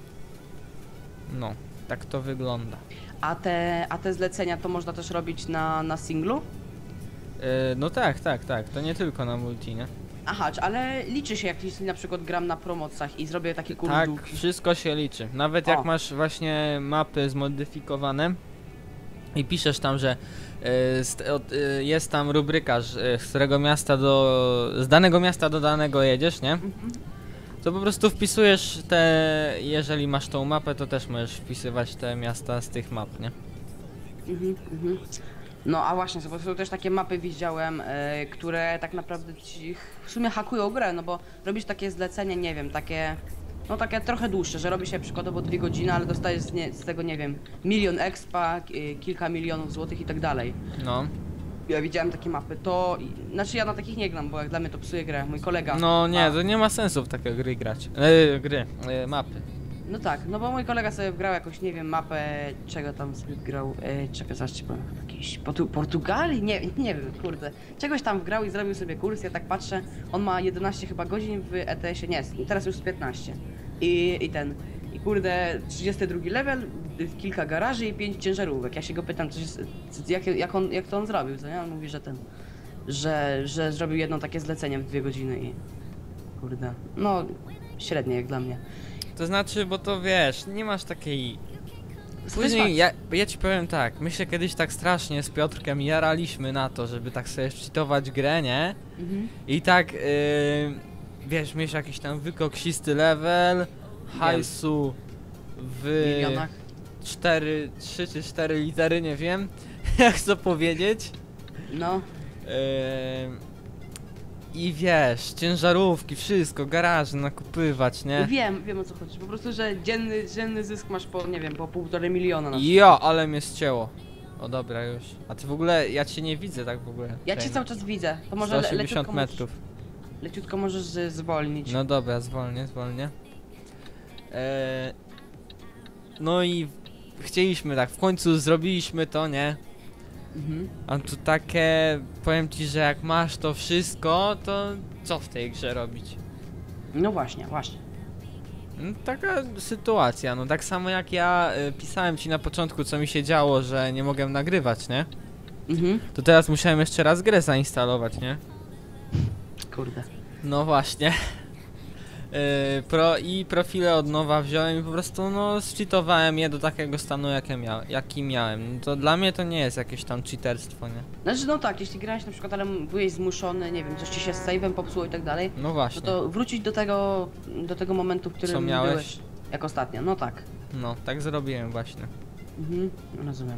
No, tak to wygląda. A te, a te zlecenia to można też robić na, na singlu? Yy, no tak, tak, tak, to nie tylko na multi, nie? Aha, czy- ale liczy się, jak jeśli na przykład gram na promocjach i zrobię taki kurs Tak, długi. wszystko się liczy. Nawet O. jak masz właśnie mapy zmodyfikowane i piszesz tam, że y, st- od, y, jest tam rubryka, że, y, z którego miasta do... z danego miasta do danego jedziesz, nie? Mhm. To po prostu wpisujesz te... jeżeli masz tą mapę, to też możesz wpisywać te miasta z tych map, nie? Mhm, mhm. No a właśnie, bo są też takie mapy widziałem, e, które tak naprawdę ci w sumie hakują grę, no bo robisz takie zlecenie, nie wiem, takie, no takie trochę dłuższe, że robi się przykładowo dwie godziny, ale dostajesz z, nie, z tego, nie wiem, milion expa, k- kilka milionów złotych i tak dalej. No. Ja widziałem takie mapy, to, i- znaczy ja na takich nie gram, bo jak dla mnie to psuje grę, mój kolega. No nie, ma- to nie ma sensu w takie gry grać. E, gry, e, mapy. No tak, no bo mój kolega sobie wgrał jakąś, nie wiem, mapę, czego tam sobie wgrał, e, czekaj, zaraz ci powiem, jakiejś Portu Portugalii? Nie, nie wiem, kurde. Czegoś tam wgrał i zrobił sobie kurs, ja tak patrzę, on ma jedenaście chyba godzin w E T S-ie, nie, teraz już z piętnaście. I, i ten, i kurde, trzydziesty drugi level, y, kilka garaży i pięć ciężarówek. Ja się go pytam, coś jest, jak, jak, on, jak to on zrobił, co nie? On mówi, że ten, że, że zrobił jedno takie zlecenie w dwie godziny i, kurde, no, średnie jak dla mnie. To znaczy, bo to wiesz, nie masz takiej... Satysfakcji. Później, ja, ja ci powiem tak, my się kiedyś tak strasznie z Piotrkiem jaraliśmy na to, żeby tak sobie cheatować grę, nie? Mhm. I tak, yy, wiesz, mieć jakiś tam wykoksisty level, hajsu w Milionach. cztery, trzy czy cztery litery, nie wiem, jak to powiedzieć. No, Yy, I wiesz, ciężarówki, wszystko, garaże nakupywać, nie? wiem, wiem o co chodzi. Po prostu, że dzienny, dzienny zysk masz po, nie wiem, po półtorej miliona na Jo, ale mnie ścięło. O dobra już. A ty w ogóle, ja cię nie widzę tak w ogóle. Ja cię Czekaj, cały czas widzę. To może sto le osiemdziesiąt leciutko metrów. Możesz, leciutko możesz z zwolnić. No dobra, zwolnię, zwolnię. Eee, no i chcieliśmy tak, w końcu zrobiliśmy to, nie? Mhm. A tu takie, powiem ci, że jak masz to wszystko, to co w tej grze robić? No właśnie, właśnie. No, taka sytuacja, no tak samo jak ja y, pisałem ci na początku, co mi się działo, że nie mogłem nagrywać, nie? Mhm. To teraz musiałem jeszcze raz grę zainstalować, nie? Kurde. No właśnie. Yy, pro, I profile od nowa wziąłem i po prostu no zcheatowałem je do takiego stanu jakie mia jaki miałem. No to dla mnie to nie jest jakieś tam cheaterstwo, nie? Znaczy no tak, jeśli grałeś na przykład, ale byłeś zmuszony, nie wiem, coś ci się z save'em popsuło i tak dalej, No no właśnie. to wrócić do tego, do tego momentu, w którym Co miałeś? byłeś jak ostatnio. No tak. No, tak zrobiłem właśnie. Mhm, rozumiem.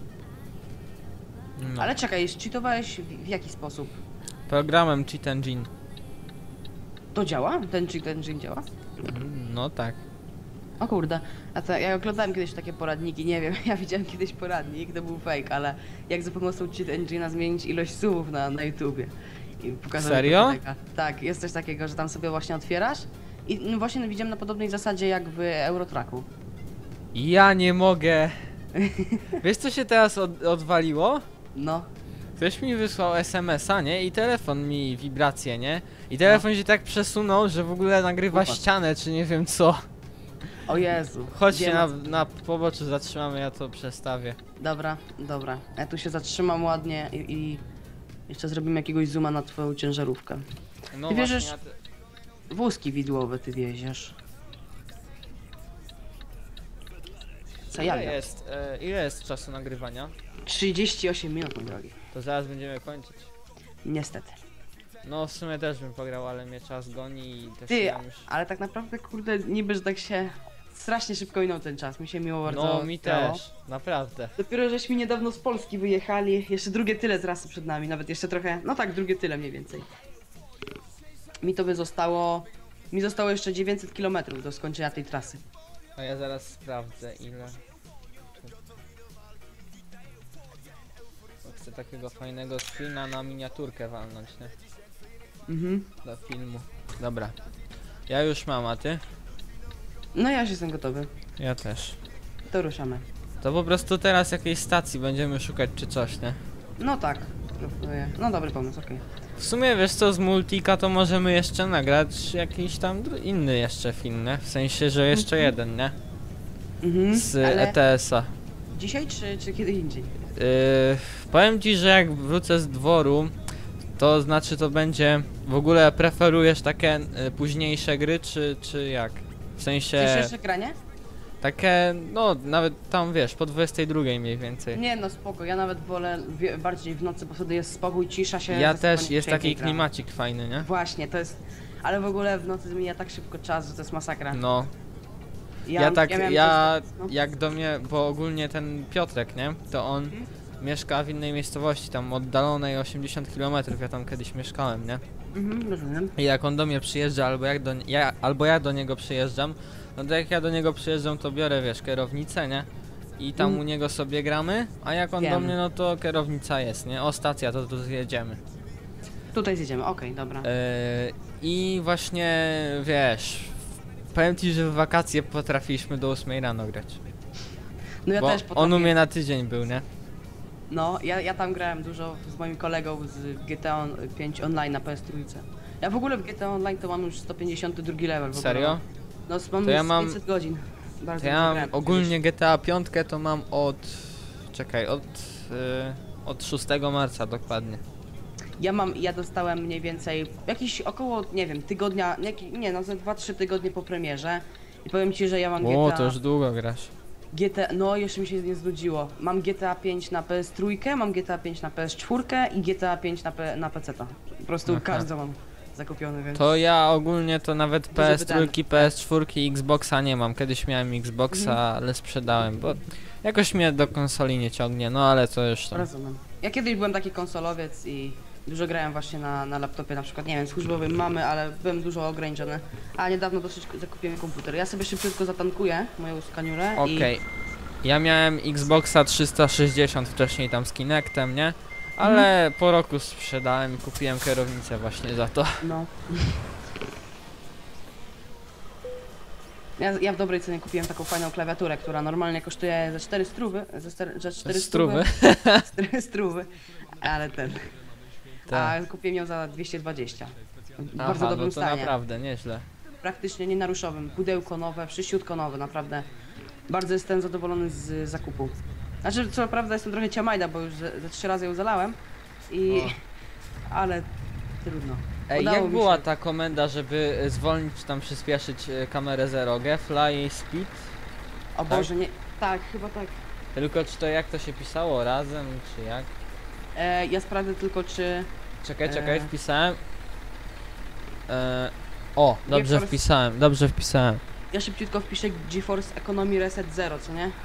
No. Ale czekaj, cheatowałeś w, w jaki sposób? Programem Cheat Engine. To działa? Ten cheat engine działa? Mm, No tak. O kurde, a to ja oglądałem kiedyś takie poradniki, nie wiem, ja widziałem kiedyś poradnik, to był fake, ale jak za pomocą cheat engine'a zmienić ilość słów na, na YouTubie. I pokazałem Serio? kolega. Tak, jest coś takiego, że tam sobie właśnie otwierasz i no właśnie widziałem na podobnej zasadzie jak w Eurotracku. Ja nie mogę. Wiesz co się teraz od odwaliło? No, Ktoś mi wysłał es em es a, nie? I telefon mi wibracje, nie? I telefon się tak przesunął, że w ogóle nagrywa Upadł. ścianę, czy nie wiem co. o Jezu. Chodźcie Wiem, na, o co- na poboczu, zatrzymamy, ja to przestawię. Dobra, dobra. Ja tu się zatrzymam ładnie i, i jeszcze zrobimy jakiegoś zooma na twoją ciężarówkę. No Ty właśnie, wierzysz- ja te- Wózki widłowe ty wieziesz. Co ja ile wiem? jest, e, ile jest czasu nagrywania? trzydzieści osiem minut, mój drogi. To zaraz będziemy kończyć. Niestety. No w sumie też bym pograł, ale mnie czas goni i też Ty, nie mam już... ale tak naprawdę, kurde, niby, że tak się strasznie szybko minął ten czas. Mi się miło bardzo No mi grało. też, naprawdę. Dopiero żeśmy niedawno z Polski wyjechali, jeszcze drugie tyle trasy przed nami, nawet jeszcze trochę, no tak, drugie tyle mniej więcej. Mi to by zostało, mi zostało jeszcze dziewięćset kilometrów do skończenia tej trasy. A ja zaraz sprawdzę ile. Bo chcę takiego fajnego screena na miniaturkę walnąć, nie? Mhm. Do filmu. Dobra. Ja już mam, a ty? No ja już jestem gotowy, Ja też. to ruszamy. To po prostu teraz jakiejś stacji będziemy szukać czy coś, nie? No tak, próbuję. No dobry pomysł, okej. W sumie wiesz co, z Multika to możemy jeszcze nagrać jakiś tam dru- inny jeszcze film, nie? W sensie, że jeszcze Mhm. jeden, nie? Mhm, Z ale E T S a. dzisiaj czy, czy kiedy indziej? Yy, powiem ci, że jak wrócę z dworu, to znaczy to będzie... W ogóle preferujesz takie y, późniejsze gry, czy, czy jak? W sensie... Chcesz jeszcze granie? Takie, no nawet tam wiesz, po dwudziestej drugiej mniej więcej. Nie no spoko, ja nawet wolę wie, bardziej w nocy, bo wtedy jest spokój, cisza się. Ja zdecydowanie też, jest taki przyjemniej gra. klimacik fajny, nie? Właśnie, to jest... Ale w ogóle w nocy zmienia tak szybko czas, że to jest masakra. No, ja, tak, ja, miałem coś- no. jak do mnie, bo ogólnie ten Piotrek, nie? To on Mhm. mieszka w innej miejscowości, tam oddalonej osiemdziesiąt kilometrów, ja tam kiedyś mieszkałem, nie? Mhm, rozumiem. I jak on do mnie przyjeżdża, albo, jak do, ja, albo ja do niego przyjeżdżam, no to jak ja do niego przyjeżdżam, to biorę, wiesz, kierownicę, nie? I tam Mm. u niego sobie gramy, a jak on do Wiem. mnie, no to kierownica jest, nie? O, stacja, to tu zjedziemy. Tutaj zjedziemy, okej, dobra. Yy, I właśnie, wiesz, powiem ci, że w wakacje potrafiliśmy do ósmej rano grać. No ja Bo też on potrafię. u mnie na tydzień był, nie? No, ja, ja tam grałem dużo z moim kolegą z G T A pięć Online na P S trzy. Ja w ogóle w G T A Online to mam już sto pięćdziesiąty drugi level. w ogóle. Serio? No, mam To ja już mam- pięćset godzin. Bardzo To ja dużo mam grałem ogólnie G T A pięć to mam od... Czekaj, od... Yy, od szóstego marca dokładnie. kiedyś. Ja mam, ja dostałem mniej więcej jakieś około, nie wiem, tygodnia, nie, nie no, ze dwa trzy tygodnie po premierze. I powiem ci, że ja mam O, G T A... to już długo grasz. G T A, no jeszcze mi się nie znudziło. Mam G T A pięć na P S trzy, mam G T A pięć na P S cztery i G T A pięć na, P, na P C. Po prostu Aha. każdy mam zakupiony, więc... To ja ogólnie to nawet Duży P S trzy, wydany. P S cztery i Xboxa nie mam. Kiedyś miałem Xboxa, Mhm. ale sprzedałem, bo jakoś mnie do konsoli nie ciągnie, no ale to już tam. Rozumiem. Ja kiedyś byłem taki konsolowiec i dużo grałem właśnie na, na laptopie, na przykład, nie wiem, służbowym mamy, ale byłem dużo ograniczony. A niedawno dosyć zakupiłem komputer. Ja sobie szybciutko zatankuję moją skaniurę Okej. Ja miałem Xboxa trzysta sześćdziesiąt wcześniej tam z Kinectem, nie? Ale po roku sprzedałem i kupiłem kierownicę właśnie za to. i... No. Ja, ja w dobrej cenie kupiłem taką fajną klawiaturę, która normalnie kosztuje za cztery strówy, za, ster, za cztery Strówy. cztery strówy, ale ten. Tak. A kupiłem ją za dwieście dwadzieścia. W Aha, bardzo dobrym no to stanie. naprawdę nieźle. Praktycznie nienaruszowym, pudełko nowe, wszyściutko nowe, naprawdę. Bardzo jestem zadowolony z zakupu. Znaczy, co prawda jestem trochę ciamajda, bo już ze, ze trzy razy ją zalałem i... O. Ale trudno. Ej, Udało jak mi była się. ta komenda, żeby e, zwolnić czy tam przyspieszyć e, kamerę zero G? Fly speed? O Boże, nie... Tak, chyba tak. Tylko czy to jak to się pisało? Razem czy jak? E, ja sprawdzę tylko, czy... Czekaj, czekaj, E. wpisałem. E, o, dobrze GeForce- wpisałem, dobrze wpisałem. Ja szybciutko wpiszę GeForce Economy Reset Zero, co nie?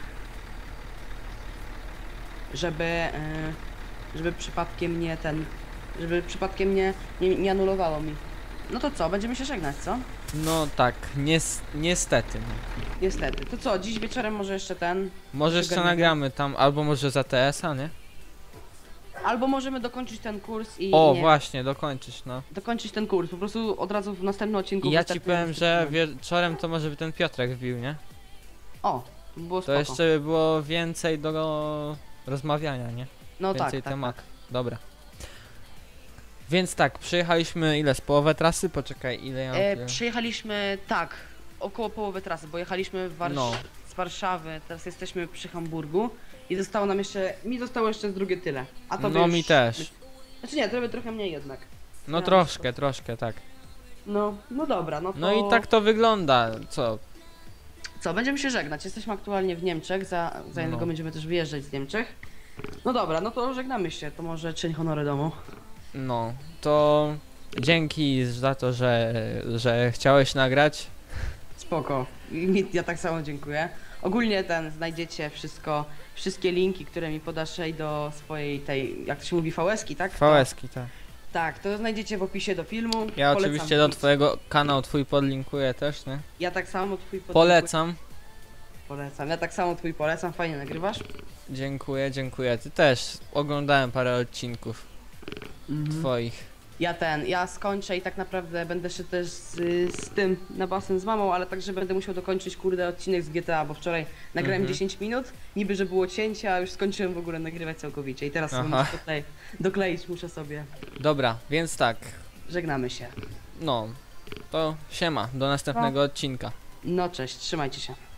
Żeby... E, żeby przypadkiem nie ten... Żeby przypadkiem nie, nie, nie anulowało mi. No to co, będziemy się żegnać, co? No tak, nies niestety. No. Niestety. To co, dziś wieczorem może jeszcze ten... Może jeszcze Przygadamy. nagramy tam, albo może za T S a, nie? Albo możemy dokończyć ten kurs i... O, nie, właśnie, dokończyć, no. dokończyć ten kurs, po prostu od razu w następnym odcinku... I ja ci wystartujemy powiem, z że tym. wieczorem to może by ten Piotrek wbił, nie? O, było To spoko. jeszcze by było więcej do rozmawiania, nie? No tak, Więcej tak, tematu. tak. Dobra. Więc tak, przejechaliśmy ile z połowę trasy? Poczekaj, ile ja mam E, tyle? przyjechaliśmy, tak, około połowy trasy, bo jechaliśmy w Warsz No. z Warszawy, teraz jesteśmy przy Hamburgu i zostało nam jeszcze, mi zostało jeszcze z drugie tyle. A to No mi też. Znaczy nie, to trochę mniej jednak. No Ja troszkę, troszkę, tak. No, no dobra, no to... No i tak to wygląda, co? Co, będziemy się żegnać, jesteśmy aktualnie w Niemczech, za, za niedługo No. będziemy też wyjeżdżać z Niemczech. No dobra, no to żegnamy się, to może czyń honory domu. No, to dzięki za to, że, że chciałeś nagrać. Spoko. I ja tak samo dziękuję. Ogólnie ten znajdziecie wszystko, wszystkie linki, które mi podasz Ej, do swojej tej, jak to się mówi, V S ki, tak? V S ki, tak. To, tak, to znajdziecie w opisie do filmu. Ja Polecam oczywiście do film. twojego kanału twój podlinkuję też, nie? Ja tak samo twój podlinkuję- Polecam. Polecam. Ja tak samo twój polecam, fajnie nagrywasz. Dziękuję, dziękuję. Ty też oglądałem parę odcinków Mhm. twoich. Ja ten, ja skończę i tak naprawdę będę się też z, z tym na basen z mamą, ale także będę musiał dokończyć kurde odcinek z G T A, bo wczoraj nagrałem Mhm. dziesięć minut, niby że było cięcia, a już skończyłem w ogóle nagrywać całkowicie i teraz sobie Aha. muszę tutaj dokleić, muszę sobie. Dobra, więc tak, Żegnamy się. no, to siema, do następnego odcinka. No cześć, trzymajcie się.